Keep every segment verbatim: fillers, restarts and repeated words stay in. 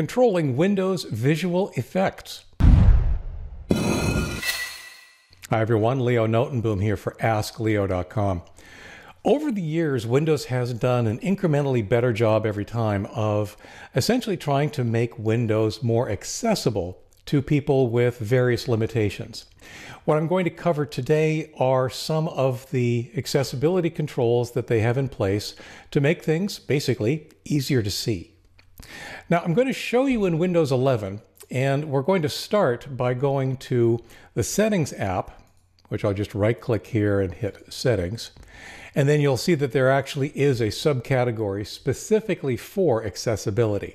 Controlling Windows visual effects. Hi everyone, Leo Notenboom here for ask leo dot com. Over the years, Windows has done an incrementally better job every time of essentially trying to make Windows more accessible to people with various limitations. What I'm going to cover today are some of the accessibility controls that they have in place to make things basically easier to see. Now, I'm going to show you in Windows eleven, and we're going to start by going to the Settings app, which I'll just right-click here and hit Settings. And then you'll see that there actually is a subcategory specifically for accessibility.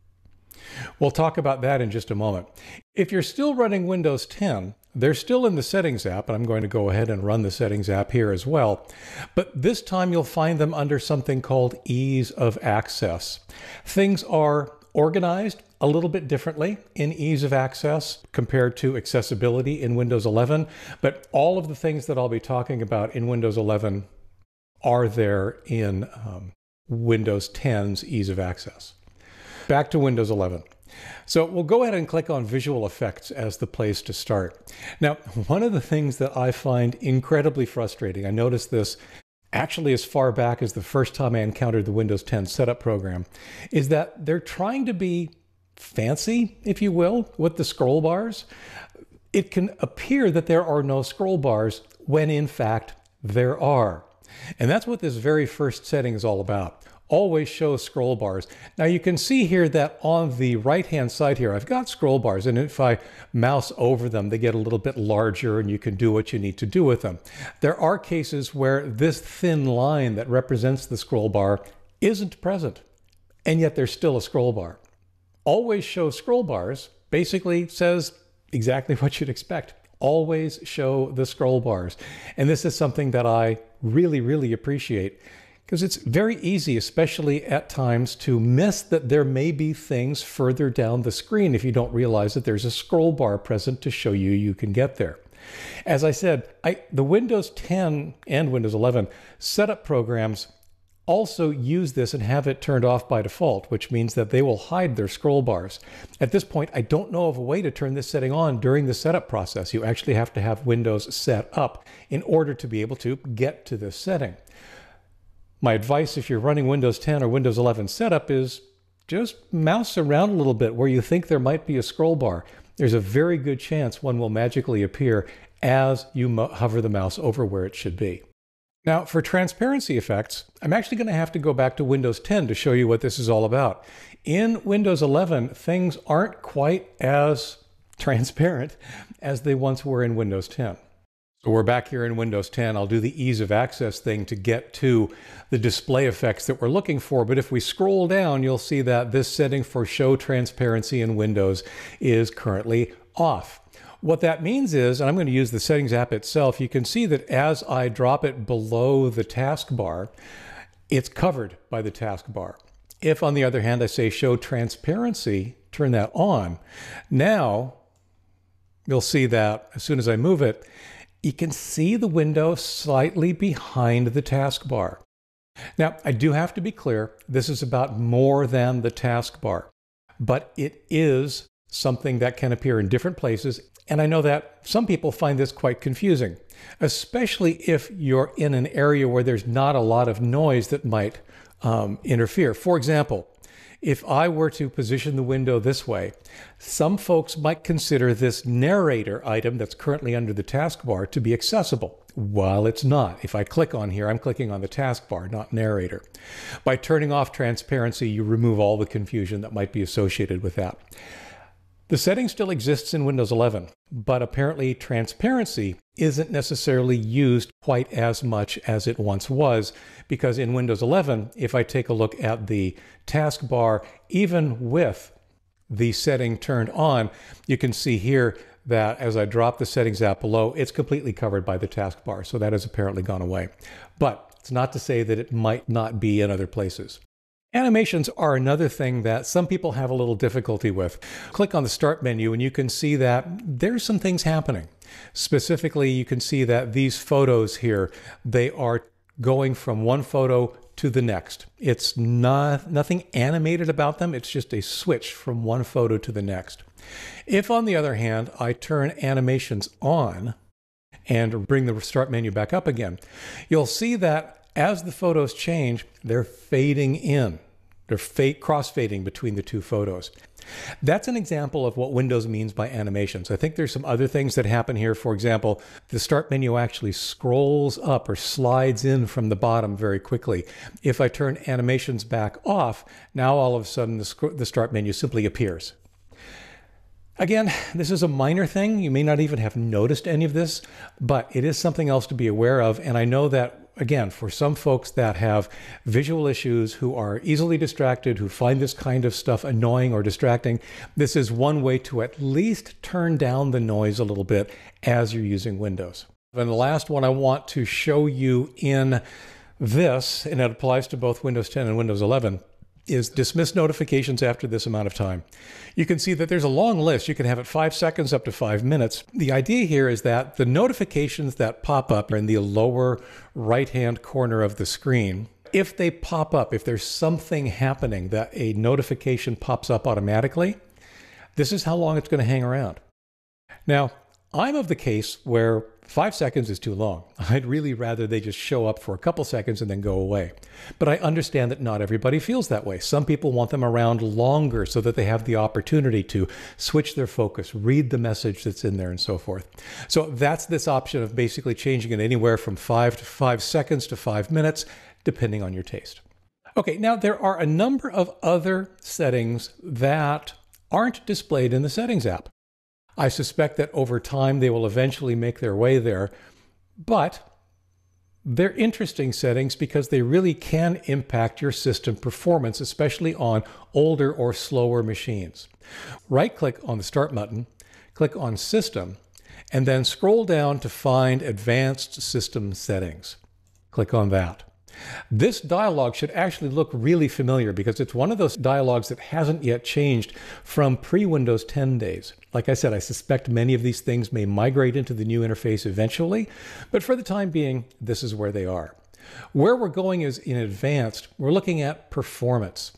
We'll talk about that in just a moment. If you're still running Windows ten, they're still in the Settings app, and I'm going to go ahead and run the Settings app here as well. But this time you'll find them under something called Ease of Access. Things are organized a little bit differently in Ease of Access compared to accessibility in Windows eleven, but all of the things that I'll be talking about in Windows eleven are there in um, Windows ten's Ease of Access. Back to Windows eleven. So we'll go ahead and click on Visual Effects as the place to start. Now, one of the things that I find incredibly frustrating, I noticed this actually as far back as the first time I encountered the Windows ten setup program, is that they're trying to be fancy, if you will, with the scroll bars. It can appear that there are no scroll bars when in fact there are. And that's what this very first setting is all about. Always show scroll bars. Now you can see here that on the right hand side here I've got scroll bars, and if I mouse over them they get a little bit larger and you can do what you need to do with them. There are cases where this thin line that represents the scroll bar isn't present, and yet there's still a scroll bar. Always show scroll bars basically says exactly what you'd expect. Always show the scroll bars. And this is something that I really, really appreciate, because it's very easy, especially at times, to miss that there may be things further down the screen if you don't realize that there's a scroll bar present to show you you can get there. As I said, I, the Windows ten and Windows eleven setup programs also use this and have it turned off by default, which means that they will hide their scroll bars. At this point, I don't know of a way to turn this setting on during the setup process. You actually have to have Windows set up in order to be able to get to this setting. My advice if you're running Windows ten or Windows eleven setup is just mouse around a little bit where you think there might be a scroll bar. There's a very good chance one will magically appear as you hover the mouse over where it should be. Now, for transparency effects, I'm actually going to have to go back to Windows ten to show you what this is all about. In Windows eleven, things aren't quite as transparent as they once were in Windows ten. So we're back here in Windows ten. I'll do the Ease of Access thing to get to the display effects that we're looking for. But if we scroll down, you'll see that this setting for show transparency in Windows is currently off. What that means is, and I'm going to use the Settings app itself, you can see that as I drop it below the taskbar, it's covered by the taskbar. If, on the other hand, I say show transparency, turn that on, now you'll see that as soon as I move it, you can see the window slightly behind the taskbar. Now, I do have to be clear, this is about more than the taskbar, but it is something that can appear in different places, and I know that some people find this quite confusing, especially if you're in an area where there's not a lot of noise that might um, interfere. For example, if I were to position the window this way, some folks might consider this narrator item that's currently under the taskbar to be accessible, while it's not. If I click on here, I'm clicking on the taskbar, not narrator. By turning off transparency, you remove all the confusion that might be associated with that. The setting still exists in Windows eleven, but apparently transparency isn't necessarily used quite as much as it once was, because in Windows eleven, if I take a look at the taskbar, even with the setting turned on, you can see here that as I drop the Settings app below, it's completely covered by the taskbar, so that has apparently gone away. But it's not to say that it might not be in other places. Animations are another thing that some people have a little difficulty with. Click on the Start menu and you can see that there's some things happening. Specifically, you can see that these photos here, they are going from one photo to the next. It's not, nothing animated about them. It's just a switch from one photo to the next. If, on the other hand, I turn animations on and bring the start menu back up again, you'll see that as the photos change, they're fading in. They're fade, cross-fading between the two photos. That's an example of what Windows means by animations. I think there's some other things that happen here. For example, the start menu actually scrolls up or slides in from the bottom very quickly. If I turn animations back off, now all of a sudden the, the start menu simply appears. Again, this is a minor thing. You may not even have noticed any of this, but it is something else to be aware of. And I know that, again, for some folks that have visual issues, who are easily distracted, who find this kind of stuff annoying or distracting, this is one way to at least turn down the noise a little bit as you're using Windows. And the last one I want to show you in this, and it applies to both Windows ten and Windows eleven, is dismiss notifications after this amount of time. You can see that there's a long list. You can have it five seconds up to five minutes. The idea here is that the notifications that pop up in the lower right-hand corner of the screen, if they pop up, if there's something happening that a notification pops up automatically, this is how long it's going to hang around. Now, I'm of the case where five seconds is too long. I'd really rather they just show up for a couple seconds and then go away. But I understand that not everybody feels that way. Some people want them around longer so that they have the opportunity to switch their focus, read the message that's in there, and so forth. So that's this option of basically changing it anywhere from five to five seconds to five minutes, depending on your taste. Okay, now there are a number of other settings that aren't displayed in the Settings app. I suspect that over time they will eventually make their way there, but they're interesting settings because they really can impact your system performance, especially on older or slower machines. Right-click on the Start button, click on System, and then scroll down to find Advanced System Settings. Click on that. This dialog should actually look really familiar because it's one of those dialogs that hasn't yet changed from pre-Windows ten days. Like I said, I suspect many of these things may migrate into the new interface eventually, but for the time being, this is where they are. Where we're going is in Advanced, we're looking at Performance.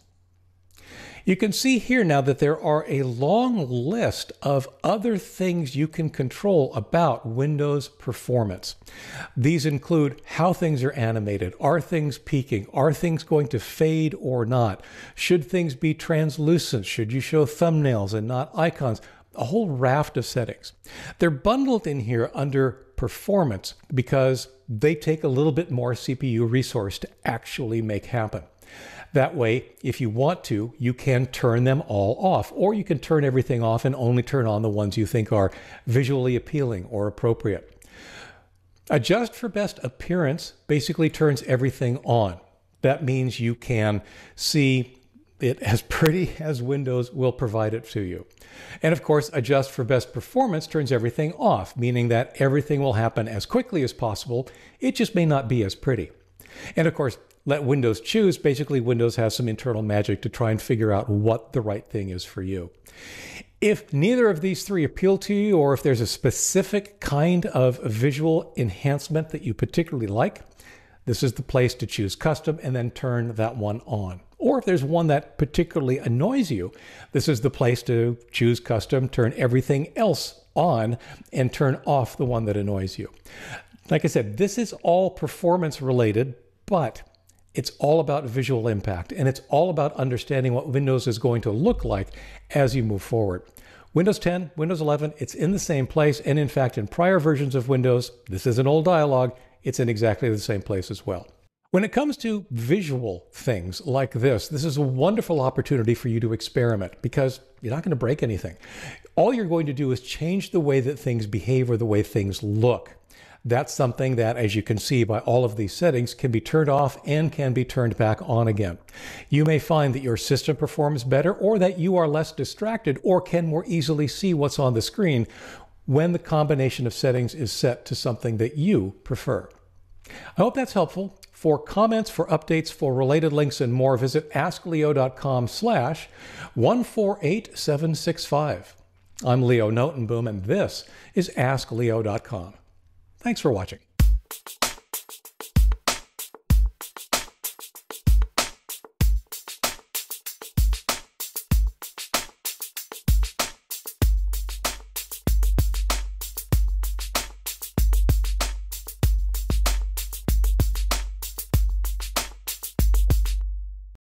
You can see here now that there are a long list of other things you can control about Windows performance. These include how things are animated. Are things peaking? Are things going to fade or not? Should things be translucent? Should you show thumbnails and not icons? A whole raft of settings. They're bundled in here under Performance because they take a little bit more C P U resource to actually make happen. That way, if you want to, you can turn them all off, or you can turn everything off and only turn on the ones you think are visually appealing or appropriate. Adjust for best appearance basically turns everything on. That means you can see it as pretty as Windows will provide it to you. And of course, adjust for best performance turns everything off, meaning that everything will happen as quickly as possible. It just may not be as pretty. And of course, let Windows choose. Basically, Windows has some internal magic to try and figure out what the right thing is for you. If neither of these three appeal to you, or if there's a specific kind of visual enhancement that you particularly like, this is the place to choose Custom and then turn that one on. Or if there's one that particularly annoys you, this is the place to choose Custom, turn everything else on, and turn off the one that annoys you. Like I said, this is all performance related, but it's all about visual impact, and it's all about understanding what Windows is going to look like as you move forward. Windows ten, Windows eleven, it's in the same place, and in fact, in prior versions of Windows, this is an old dialog, it's in exactly the same place as well. When it comes to visual things like this, this is a wonderful opportunity for you to experiment because you're not going to break anything. All you're going to do is change the way that things behave or the way things look. That's something that, as you can see by all of these settings, can be turned off and can be turned back on again. You may find that your system performs better, or that you are less distracted or can more easily see what's on the screen when the combination of settings is set to something that you prefer. I hope that's helpful. For comments, for updates, for related links and more, visit askleo.com slash one four eight seven six five. I'm Leo Notenboom, and this is ask leo dot com. Thanks for watching.